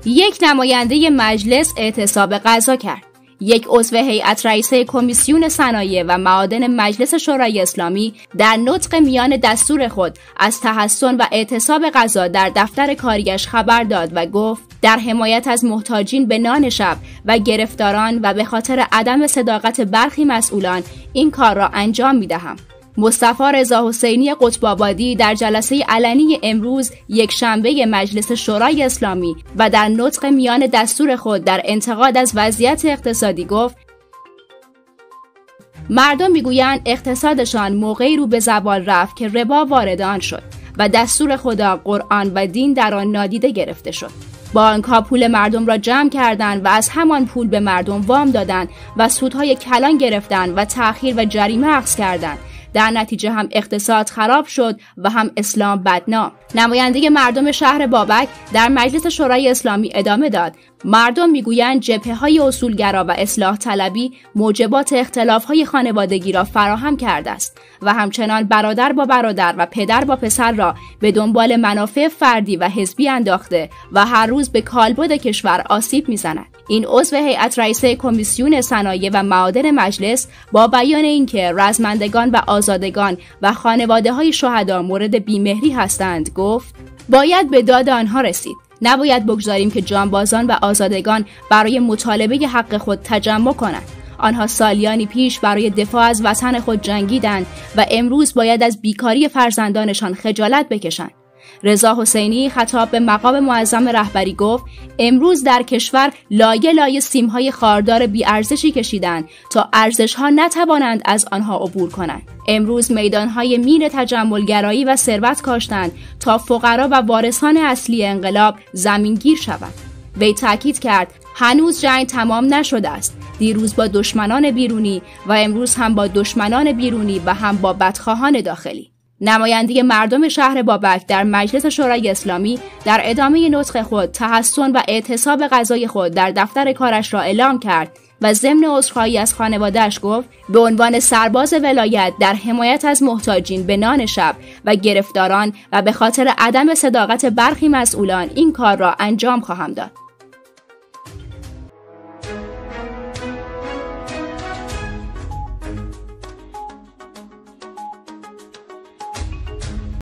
یک نماینده مجلس اعتصاب غذا کرد. یک عضو هیئت رئیسه کمیسیون صنایع و معادن مجلس شورای اسلامی در نطق میان دستور خود از تحسن و اعتصاب غذا در دفتر کاریش خبر داد و گفت در حمایت از محتاجین به نان شب و گرفتاران و به خاطر عدم صداقت برخی مسئولان این کار را انجام می‌دهم. مصطفی رضا حسینی قطب‌آبادی در جلسه علنی امروز یک شنبه مجلس شورای اسلامی و در نطق میان دستور خود در انتقاد از وضعیت اقتصادی گفت مردم میگویند اقتصادشان موقعی رو به زوال رفت که ربا وارد آن شد و دستور خدا، قرآن و دین در آن نادیده گرفته شد. بانک‌ها پول مردم را جمع کردند و از همان پول به مردم وام دادند و سودهای کلان گرفتند و تأخیر و جریمه اخذ کردند. در نتیجه هم اقتصاد خراب شد و هم اسلام بدنام. نماینده مردم شهر بابک در مجلس شورای اسلامی ادامه داد مردم میگویند جبهه‌های اصولگرا و اصلاح طلبی موجبات اختلاف‌های خانوادگی را فراهم کرده است و همچنان برادر با برادر و پدر با پسر را به دنبال منافع فردی و حزبی انداخته و هر روز به کالبد کشور آسیب می‌زند. این عضو هیئت رئیسه کمیسیون صنایع و معادن مجلس با بیان اینکه رزمندگان و آزادگان و خانواده‌های شهدا مورد بیمهری هستند گفت باید به داد آنها رسید. نباید بگذاریم که جانبازان و آزادگان برای مطالبه حق خود تجمع کنند. آنها سالیانی پیش برای دفاع از وطن خود جنگیدند و امروز باید از بیکاری فرزندانشان خجالت بکشند. رضا حسینی خطاب به مقام معظم رهبری گفت امروز در کشور لایه لایه سیم‌های خاردار بی‌ارزشی کشیدند تا ارزش‌ها نتوانند از آنها عبور کنند. امروز میدان‌های مین تجملگرایی و ثروت کاشتند تا فقرا و وارثان اصلی انقلاب زمینگیر شوند. وی تاکید کرد هنوز جنگ تمام نشده است. دیروز با دشمنان بیرونی و امروز هم با دشمنان بیرونی و هم با بدخواهان داخلی. نماینده مردم شهر بابک در مجلس شورای اسلامی در ادامه نطق خود تحسن و اعتصاب غذای خود در دفتر کارش را اعلام کرد و ضمن عذرخواهی از خانواده‌اش گفت به عنوان سرباز ولایت در حمایت از محتاجین به نان شب و گرفتاران و به خاطر عدم صداقت برخی مسئولان این کار را انجام خواهم داد.